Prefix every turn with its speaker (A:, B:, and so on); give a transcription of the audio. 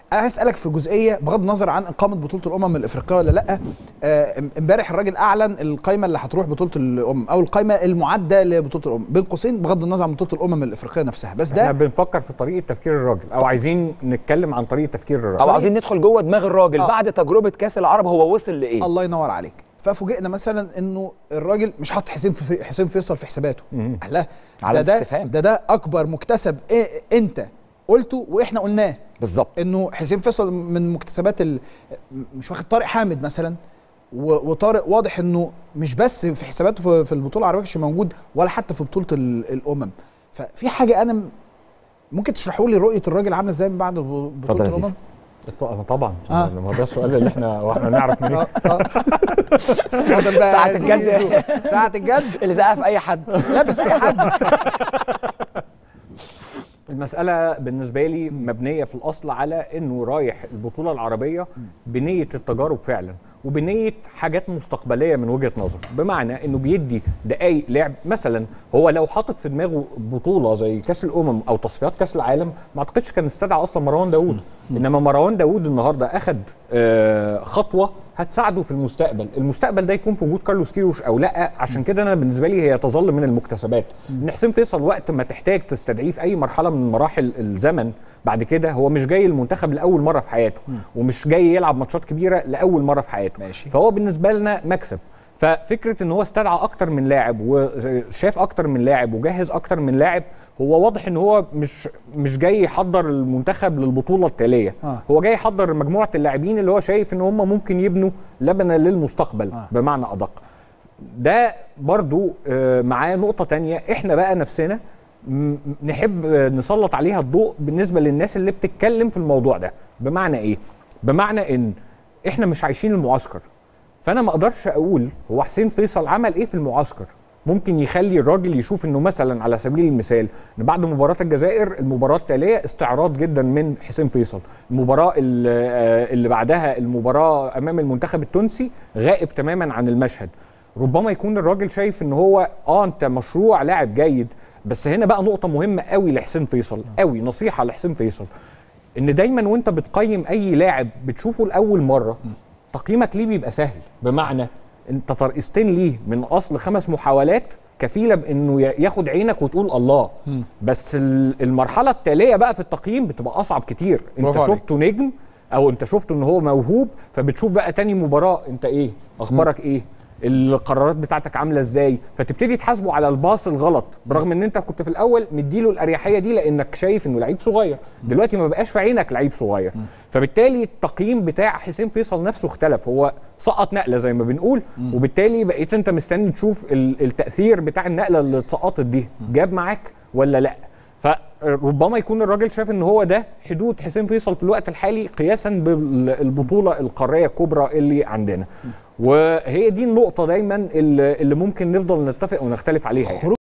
A: انا عايز اسالك في جزئيه بغض النظر عن اقامه بطوله الامم الافريقيه ولا لا. امبارح الراجل اعلن القائمه اللي هتروح بطوله الامم او القائمه المعده لبطوله الامم، بين قوسين بغض النظر عن بطوله الامم الافريقيه نفسها. بس ده
B: احنا بنفكر في طريقه تفكير الراجل، او عايزين نتكلم عن طريقه تفكير الراجل،
C: او عايزين ندخل جوه دماغ الراجل بعد تجربه كاس العرب هو وصل لايه.
A: الله ينور عليك. ففوجئنا مثلا انه الراجل مش حاطط حسين فيصل في حساباته. لا،
C: على استفهام.
A: ده اكبر مكتسب انت قلته واحنا قلناه
C: بالظبط،
A: انه حسين فيصل من مكتسبات مش واخد طارق حامد مثلا، وطارق واضح انه مش بس في حساباته في البطوله العربيه مش موجود، ولا حتى في بطوله الامم. ففي حاجه انا ممكن تشرحوا لي رؤيه الراجل عامله ازاي من بعد بطوله الامم؟
B: طبعا ما ده السؤال اللي احنا نعرف منين.
C: ساعة الجد،
A: ساعة الجد
C: اللي زقها في اي حد،
A: لا بس اي حد.
B: المسألة بالنسبة لي مبنية في الأصل على إنه رايح البطولة العربية بنية التجارب فعلا، وبنية حاجات مستقبلية من وجهة نظر، بمعنى إنه بيدي دقايق لعب. مثلا هو لو حاطط في دماغه بطولة زي كأس الأمم أو تصفيات كأس العالم، ما أعتقدش كان استدعى أصلا مروان داوود. إنما مروان داوود النهاردة أخد خطوة هتساعده في المستقبل ده يكون في وجود كارلوس كيروش او لا. عشان كده انا بالنسبه لي هي تظل من المكتسبات. ان حسين فيصل وقت ما تحتاج تستدعيه في اي مرحله من مراحل الزمن بعد كده، هو مش جاي المنتخب لاول مره في حياته، ومش جاي يلعب ماتشات كبيره لاول مره في حياته.
A: ماشي.
B: فهو بالنسبه لنا مكسب. ففكره ان هو استدعى اكتر من لاعب وشاف اكتر من لاعب وجهز اكتر من لاعب، هو واضح ان هو مش جاي يحضر المنتخب للبطوله التاليه. هو جاي يحضر مجموعه اللاعبين اللي هو شايف ان هم ممكن يبنوا لبنه للمستقبل بمعنى ادق. ده برضو معاه نقطه تانية احنا بقى نفسنا نحب نسلط عليها الضوء بالنسبه للناس اللي بتتكلم في الموضوع ده. بمعنى ايه؟ بمعنى ان احنا مش عايشين المعسكر، فانا ما اقدرش اقول هو حسين فيصل عمل ايه في المعسكر ممكن يخلي الراجل يشوف انه مثلا على سبيل المثال ان بعد مباراه الجزائر المباراه التاليه استعراض جدا من حسين فيصل، المباراه اللي بعدها المباراه امام المنتخب التونسي غائب تماما عن المشهد. ربما يكون الراجل شايف ان هو انت مشروع لاعب جيد. بس هنا بقى نقطه مهمه قوي لحسين فيصل، قوي نصيحه لحسين فيصل، ان دايما وانت بتقيم اي لاعب بتشوفه لاول مره تقييمك ليه بيبقى سهل. بمعنى انت ترقيستين ليه من اصل 5 محاولات كفيله بانه ياخد عينك وتقول الله. بس المرحله التاليه بقى في التقييم بتبقى اصعب كتير. انت شفته نجم او انت شفته ان هو موهوب، فبتشوف بقى تاني مباراه انت ايه اخبارك، ايه القرارات بتاعتك عامله ازاي، فتبتدي تحاسبه على الباص الغلط برغم ان انت كنت في الاول مديله الاريحيه دي لانك شايف انه لعيب صغير. دلوقتي ما بقاش في عينك لعيب صغير. فبالتالي التقييم بتاع حسين فيصل نفسه اختلف، هو سقط نقله زي ما بنقول، وبالتالي بقيت انت مستني تشوف التاثير بتاع النقله اللي اتسقطت دي جاب معاك ولا لا. فربما يكون الراجل شاف ان هو ده حدود حسين فيصل في الوقت الحالي قياسا بالبطوله القاريه الكبرى اللي عندنا. وهي دي النقطه دايما اللي ممكن نفضل نتفق ونختلف عليها يعني.